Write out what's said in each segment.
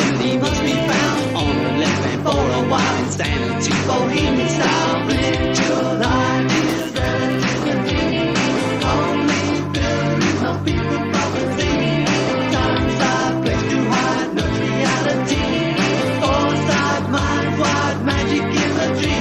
Infinity must be found on the left hand for a while. Insanity, bohemian style. July is relativity. Only buildings no people property. Time, side, place to hide, no reality. Foresight, mind, wide magic in the tree.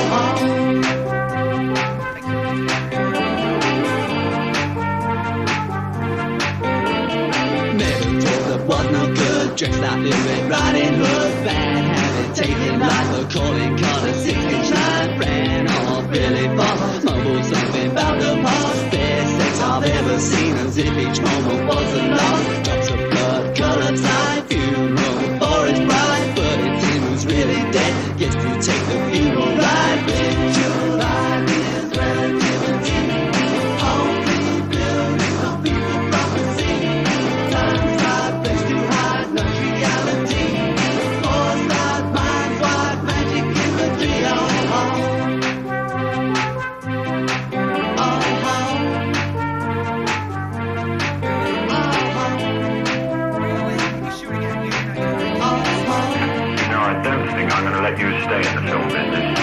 Was no good, dressed like the Red Riding Hood. Bad habit, taking life, a calling card, a 6-inch line. Ran off Billy Bob, mumbled something about the past. Best sex I've ever seen, as if each moment was a loss. Drops of blood, colored slide, funeral for his bride. But it's him who's really dead, gets to take the funeral ride. With July is relativity. Only buildings, no people property. Time, side, place to hide, no reality. Foresight, mind, wide magic in the tree. Oh, No, I don't think I'm going to let you stay in the film business.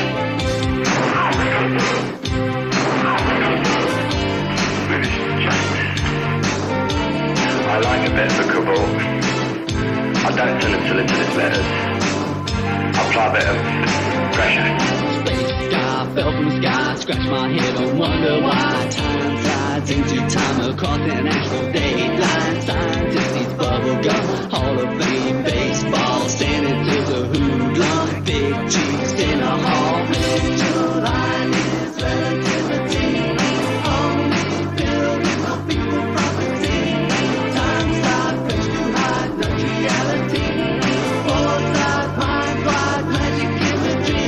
British justice. I like a bit of a cabal. I don't tell him to listen to his letters. I apply a bit of pressure. Space sky fell from the sky, scratch my head and wonder why. Time slides into time across an astral dateline. Scientist needs bubble gum, Hall of Fame baseball, senators a hoodlum, big cheeks in a hall. July is relativity. Only buildings, no people property. Time side, place to hide, no reality. Foresight, mind, wide magic in the tree.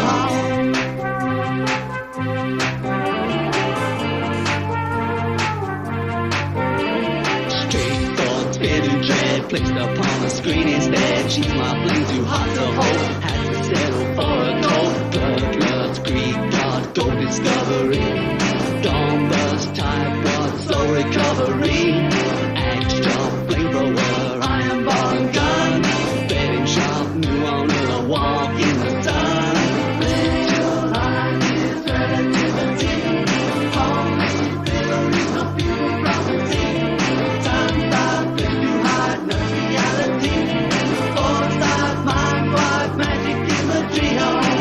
Straight thoughts, fear to dread, placed upon the screen instead. She's my flame too hot to hold, had to settle for a cold. Blood, Greek god, gold discovery. Dawn bust, type rod, slow recovery. Axe chop, flamethrower, iron bar and gun. Betting shop, new owner, walk in the sun. July is relativity. Only buildings, no people property. Time, side, place to hide, no reality. Foresight, mind, wide magic in the tree.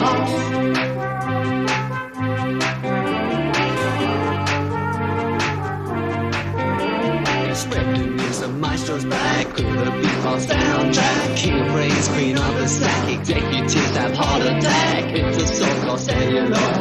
Swept is a maestro's back, could have been on soundtrack. King of brains, queen of the sack, executives have heart attack. It's a so-called celluloid